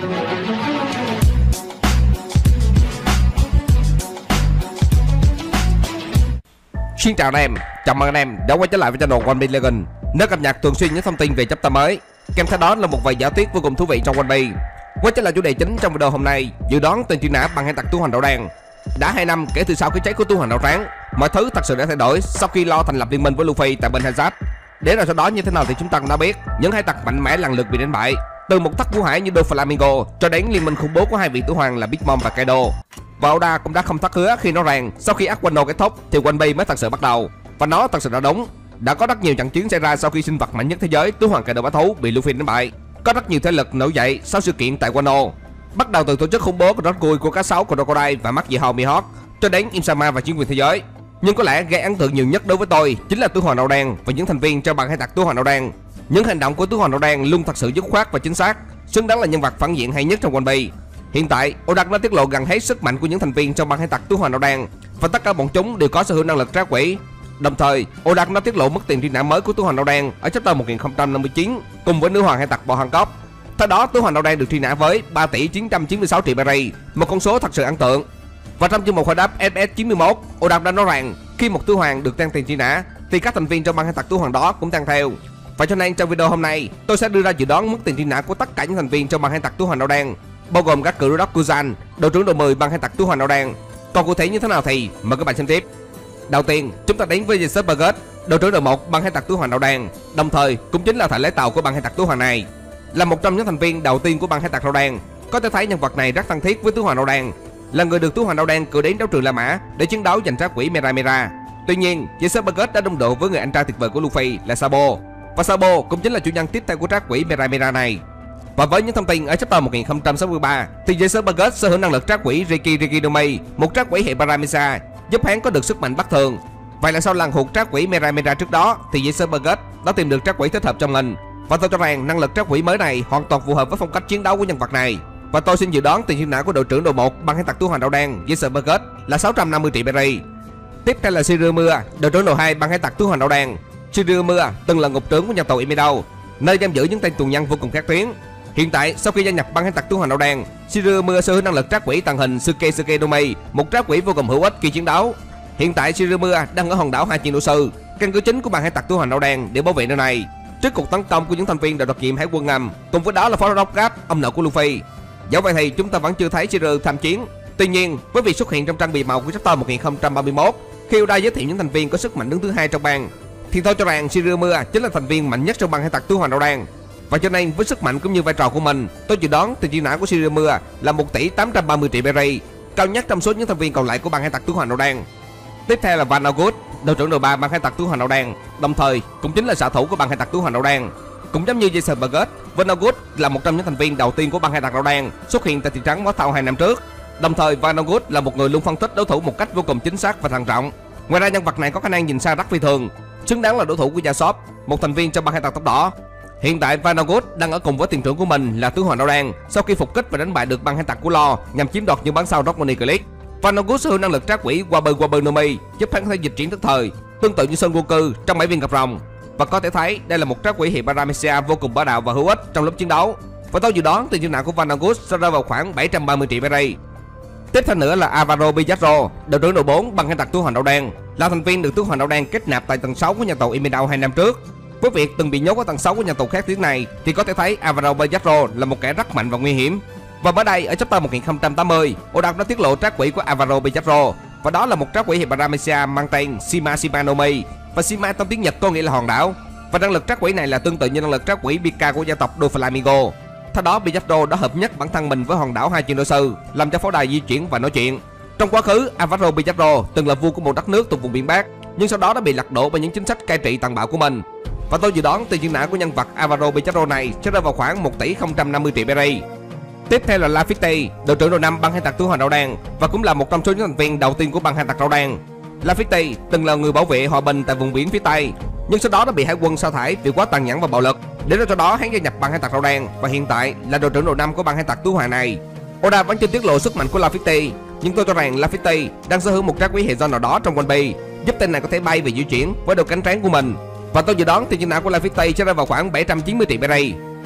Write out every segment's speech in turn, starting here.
Xin chào anh em, chào mừng anh em đã quay trở lại với channel One Piece Legends, nơi cập nhật thường xuyên những thông tin về chapter mới, kèm theo đó là một vài giả thuyết vô cùng thú vị trong One Piece. Quay trở lại chủ đề chính trong video hôm nay, dự đoán tên truy nã bằng hải tặc Tu Hành Đạo Đen. Đã 2 năm kể từ sau cái chết của Tu Hành Đạo Trắng, mọi thứ thật sự đã thay đổi sau khi Lo thành lập liên minh với Luffy tại bên Hanzard. Để rồi sau đó như thế nào thì chúng ta cũng đã biết, những hải tặc mạnh mẽ lần lượt bị đánh bại, từ một thất vũ hải như Doflamingo cho đến liên minh khủng bố của hai vị tử hoàng là Big Mom và Kaido. Và Oda cũng đã không thất hứa khi nói rằng sau khi arc Wano kết thúc thì One Piece mới thật sự bắt đầu. Và nó thật sự đã đúng. Đã có rất nhiều trận chiến xảy ra sau khi sinh vật mạnh nhất thế giới Tứ Hoàng Kaido bá thú bị Luffy đánh bại. Có rất nhiều thế lực nổi dậy sau sự kiện tại Wano, bắt đầu từ tổ chức khủng bố của Roscui của cá sấu Crocodile và mắt dị hầu Mihawk cho đến Im-sama và chiến quyền thế giới. Nhưng có lẽ gây ấn tượng nhiều nhất đối với tôi chính là Tứ Hoàng Đạo Đen và những thành viên trong băng hải tặc Tứ Hoàng Đạo Đen. Những hành động của Tứ Hoàng Đạo Đen luôn thật sự dứt khoát và chính xác, xứng đáng là nhân vật phản diện hay nhất trong One Piece. Hiện tại, Oda đã tiết lộ gần hết sức mạnh của những thành viên trong băng hải tặc Tứ Hoàng Đạo Đen và tất cả bọn chúng đều có sở hữu năng lực trá quỷ. Đồng thời, Oda đã tiết lộ mức tiền truy nã mới của Tứ Hoàng Đạo Đen ở chapter 1059 cùng với nữ hoàng hải tặc Bò Hancock. Theo đó, Tứ Hoàng Đạo Đen được truy nã với 3 tỷ 996 triệu berry, một con số thật sự ấn tượng. Và trong chương mục hồi đáp SS91, Oda đã nói rằng khi một tứ hoàng được tăng tiền truy nã thì các thành viên trong băng hải tặc tứ hoàng đó cũng tăng theo. Và cho nên trong video hôm nay, tôi sẽ đưa ra dự đoán mức tiền truy nã của tất cả những thành viên trong băng hải tặc tứ hoàng Đạo Đen, bao gồm các cựu đốc Kuzan, đội trưởng đội 10 băng hải tặc tứ hoàng Đạo Đen. Còn cụ thể như thế nào thì mời các bạn xem tiếp. Đầu tiên, chúng ta đến với Jessup Burgess, đội trưởng đội 1 băng hải tặc tứ hoàng Đạo Đen, đồng thời cũng chính là thợ lái tàu của băng hải tặc tứ hoàng này. Là một trong những thành viên đầu tiên của băng hải tặc Đạo Đen, có thể thấy nhân vật này rất thân thiết với tứ hoàng Đạo Đen, là người được Tứ Hoàng Đạo Đen cử đến đấu trường La Mã để chiến đấu giành trá quỷ Mera Mera. Tuy nhiên, Jessup Burgess đã đụng độ với người anh trai tuyệt vời của Luffy là Sabo, và Sabo cũng chính là chủ nhân tiếp theo của trá quỷ Mera Mera này. Và với những thông tin ở chapter 1063 thì Jessup Burgess sở hữu năng lực trá quỷ Riki Riki no Mi, một trá quỷ hệ Paramesa, giúp hắn có được sức mạnh bất thường. Vậy là sau lần hụt trá quỷ Mera Mera trước đó thì Jessup Burgess đã tìm được trá quỷ thích hợp cho mình, và tôi cho rằng năng lực trá quỷ mới này hoàn toàn phù hợp với phong cách chiến đấu của nhân vật này. Và tôi xin dự đoán tiền truy nã của đội trưởng đội 1 băng hải tặc Tứ Hoàng Đạo Đen Jessup Burgess là 650 triệu berry. Tiếp theo là Shiromura, đội trưởng đội 2 băng hải tặc Tứ Hoàng Đạo Đen. Shiromura từng là ngục trưởng của nhà tù Imidao, nơi giam giữ những tên tù nhân vô cùng khét tiếng. Hiện tại, sau khi gia nhập băng hải tặc Tứ Hoàng Đạo Đen, Shiromura sở hữu năng lực trá quỷ tàng hình Suke Suke no Mi, một trá quỷ vô cùng hữu ích khi chiến đấu. Hiện tại Shiromura đang ở hòn đảo Hachinosu, căn cứ chính của băng hải tặc Tứ Hoàng Đạo Đen, để bảo vệ nơi này trước cuộc tấn công của những thành viên đội đặc nhiệm hải quân ngầm, cùng với đó là phó đốc Gat, ông nội của Luffy. Dẫu vậy thì chúng ta vẫn chưa thấy Shiryu tham chiến. Tuy nhiên, với việc xuất hiện trong trang bìa màu của chapter 1031, khi Oda giới thiệu những thành viên có sức mạnh đứng thứ hai trong bang, thì tôi cho rằng Shiromura chính là thành viên mạnh nhất trong bang hải tặc Tứ Hoàng Đạo Đen. Và cho nên với sức mạnh cũng như vai trò của mình, tôi dự đoán tiền truy nã của Shiromura là 1 tỷ 830 triệu berry, cao nhất trong số những thành viên còn lại của bang hải tặc Tứ Hoàng Đạo Đen. Tiếp theo là Van August, đội trưởng đội 3 bang hải tặc Tứ Hoàng Đạo Đen, đồng thời cũng chính là xạ thủ của bang hải tặc Tứ Hoàng Đạo Đen. Cũng giống như Jessup Burgess, Van August là một trong những thành viên đầu tiên của băng hải tặc Đạo Đen xuất hiện tại thị trấn Mó Thau 2 năm trước. Đồng thời Van August là một người luôn phân tích đối thủ một cách vô cùng chính xác và thận trọng. Ngoài ra nhân vật này có khả năng nhìn xa rất phi thường, xứng đáng là đối thủ của Usopp, một thành viên trong băng hải tặc tóc đỏ. Hiện tại Van August đang ở cùng với tiền trưởng của mình là Tứ Hoàng Đạo Đen sau khi phục kích và đánh bại được băng hải tặc của Lo nhằm chiếm đoạt những bản sao Rock Money Click. Van August sở hữu năng lực trá quỷ Waber no Mi, giúp hắn có thể dịch chuyển tức thời, tương tự như Son Goku trong 7 viên gặp rồng. Và có thể thấy đây là một trá quỷ hệ Paramecia vô cùng bá đạo và hữu ích trong lúc chiến đấu. Và tôi dự đoán tiền truy nã của Van August sẽ rơi vào khoảng 730 triệu berry. Tiếp theo nữa là Alvaro Pizarro, đội trưởng đội 4 băng hải tặc Tứ Hoàng Đạo Đen, là thành viên được Tứ Hoàng Đạo Đen kết nạp tại tầng 6 của nhà tù Imidao 2 năm trước. Với việc từng bị nhốt ở tầng 6 của nhà tù khét tiếng này thì có thể thấy Alvaro Pizarro là một kẻ rất mạnh và nguy hiểm. Và mới đây ở chapter 1080, Oda đã tiết lộ trá quỷ của Alvaro Pizarro, và đó là một trá quỷ hệ Paramecia mang tên Shima Shima no Mi, và Shima trong tiếng Nhật có nghĩa là hòn đảo. Và năng lực trá quỷ này là tương tự như năng lực trá quỷ Pika của gia tộc Doflamingo. Theo đó, Pizarro đã hợp nhất bản thân mình với hòn đảo Hachinosu, làm cho pháo đài di chuyển và nói chuyện. Trong quá khứ, Alvaro Pizarro từng là vua của một đất nước thuộc vùng biển Bắc, nhưng sau đó đã bị lật đổ bởi những chính sách cai trị tàn bạo của mình. Và tôi dự đoán tiền truy nã của nhân vật Alvaro Pizarro này sẽ rơi vào khoảng 1 tỷ 050 triệu berry. Tiếp theo là Lafitte, đội trưởng đội 5 băng hải tặc Tứ Hoàng Đạo Đen, và cũng là một trong số những thành viên đầu tiên của băng hải tặc Đạo Đen. Lafitte từng là người bảo vệ hòa bình tại vùng biển phía Tây, nhưng sau đó đã bị hải quân sa thải vì quá tàn nhẫn và bạo lực. Để rồi sau đó hắn gia nhập băng hải tặc Đạo Đen và hiện tại là đội trưởng đội 5 của băng hải tặc Tứ Hoàng này. Oda vẫn chưa tiết lộ sức mạnh của Lafitte, nhưng tôi cho rằng Lafitte đang sở hữu một trá quỷ hệ do nào đó trong One Piece, giúp tên này có thể bay và di chuyển với đôi cánh trắng của mình. Và tôi dự đoán tiền truy nã của Lafitte sẽ rơi vào khoảng 790 triệu berry.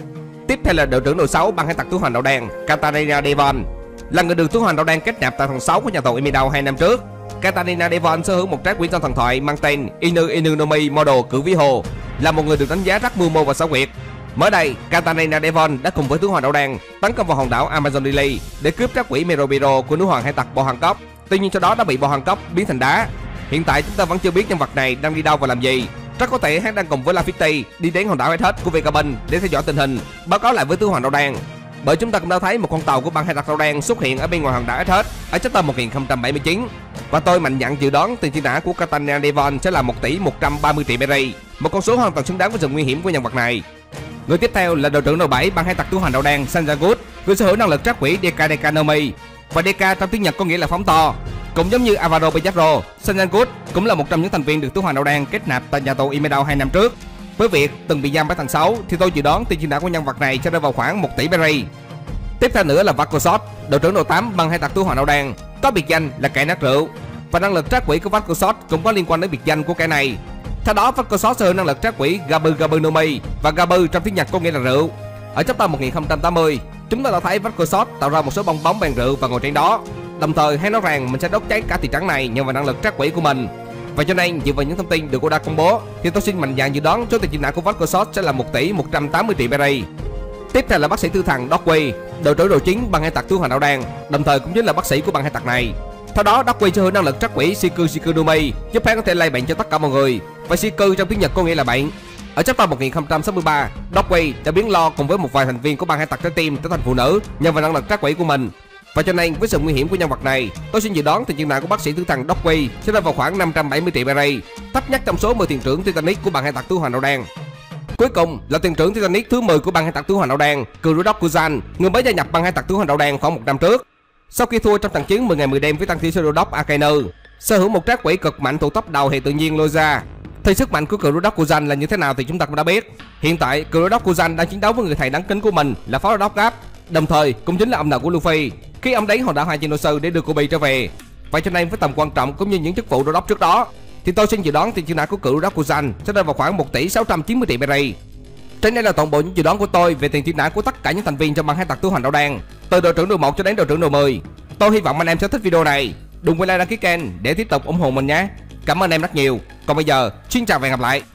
Tiếp theo là đội trưởng đội 6 băng hải tặc túi hoành đầu đen Katarina Devon, là người được túi hoành đầu đen kết nạp tại phần 6 của nhà tù Emidao 2 năm trước. Katarina Devon sở hữu một trái quỷ trong thần thoại mang tên Inu Inunomi Model Cự Vĩ Hồ, là một người được đánh giá rất mưu mô và xảo quyệt. Mới đây, Katarina Devon đã cùng với túi hoành đầu đen tấn công vào hòn đảo Amazon Lily để cướp trái quỷ Merobiro của nữ hoàng hải tặc Bo Hancock. Tuy nhiên sau đó đã bị Bo Hancock biến thành đá. Hiện tại chúng ta vẫn chưa biết nhân vật này đang đi đâu và làm gì. Rất có thể hắn đang cùng với Laffy đi đến hòn đảo Whitehead của Vegabond để theo dõi tình hình, báo cáo lại với túi hoành đầu đen. Bởi chúng ta cũng đã thấy một con tàu của băng hải tặc đầu đen xuất hiện ở bên ngoài hòn đảo Whitehead ở chapter 1079, và tôi mạnh dạn dự đoán tiền truy nã của Katarina Devon sẽ là 1 tỷ 130 triệu berry, một con số hoàn toàn xứng đáng với sự nguy hiểm của nhân vật này. Người tiếp theo là đội trưởng đội 7 băng hải tặc túi hoành đầu đen Sanjagut, người sở hữu năng lực trác quỷ Deka Nomi, và Deka trong tiếng Nhật có nghĩa là phóng to. Cũng giống như Alvaro Pizarro, Sanjagut cũng là một trong những thành viên được túi hoành đầu đen kết nạp tại nhà tù Emidao 2 năm trước. Với việc từng bị giam ở tầng 6 thì tôi dự đoán tiền truy nã của nhân vật này sẽ rơi vào khoảng 1 tỷ berry. Tiếp theo nữa là Vakosot, đội trưởng đội 8 băng hải tặc túi hoành đầu đen, có biệt danh là kẻ nát rượu, và năng lực trác quỷ của Vakosot cũng có liên quan đến biệt danh của kẻ này. Theo đó, Vakosot sở hữu năng lực trác quỷ Gabu Nomi, và Gabu trong tiếng Nhật có nghĩa là rượu. Ở chapter 1080, chúng ta đã thấy Vakosot tạo ra một số bong bóng bằng rượu và ngồi trên đó. Đồng thời hay nói rằng mình sẽ đốt cháy cả thị trấn này nhờ vào năng lực trác quỷ của mình. Và cho nên dựa vào những thông tin được Oda công bố thì tôi xin mạnh dạn dự đoán số tiền truy nã của Vakosot sẽ là 1 tỷ 180 triệu berry. Tiếp theo là bác sĩ tư thần Dockway, đội trưởng đội 9 băng hải tặc túi hoành đầu đen, đồng thời cũng chính là bác sĩ của băng hải tặc này. Theo đó, Dockway sở hữu năng lực trác quỷ Shiku Nomi, giúp hắn có thể lây bệnh cho tất cả mọi người, và Shiku trong tiếng Nhật có nghĩa là bệnh. Ở chapter 1063, Dockway đã biến Lo cùng với một vài thành viên của băng hải tặc trái tim trở thành phụ nữ nhờ vào năng lực trác quỷ của mình. Và cho nên với sự nguy hiểm của nhân vật này, tôi xin dự đoán tiền truy nã của bác sĩ tư thần Dockway sẽ rơi vào khoảng 570 triệu berry, thấp nhất trong số 10 thuyền trưởng Titanic của băng hải tặc túi hoành đầu đen. Cuối cùng là thuyền trưởng Titanic thứ 10 của băng hải tặc túi hoành đầu đen, Kurudok Kuzan, người mới gia nhập băng hải tặc túi hoành đầu đen khoảng 1 năm trước. Sau khi thua trong trận chiến 10 ngày 10 đêm với tăng thi Kurudok Akainu, sở hữu một trác quỷ cực mạnh thuộc tốc đầu hệ tự nhiên Loza. Thì sức mạnh của Kurudok Kuzan là như thế nào thì chúng ta cũng đã biết. Hiện tại Kurudok Kuzan đang chiến đấu với người thầy đáng kính của mình là phó Doc Gap, đồng thời cũng chính là ông nội của Luffy khi ông đến hòn đảo Hachinosu để đưa Kobe trở về. Vậy cho nên với tầm quan trọng cũng như những chức vụ Doc trước đó thì tôi xin dự đoán tiền truy nã của Kurudok Kuzan sẽ rơi vào khoảng 1 tỷ 690 triệu berry. Trên đây là toàn bộ những dự đoán của tôi về tiền truy nã của tất cả những thành viên trong băng hải tặc túi hoành đầu đen, từ đội trưởng đội 1 cho đến đội trưởng đội 10. Tôi hy vọng anh em sẽ thích video này. Đừng quên like đăng ký kênh để tiếp tục ủng hộ mình nhé. Cảm ơn em rất nhiều. Còn bây giờ, xin chào và hẹn gặp lại.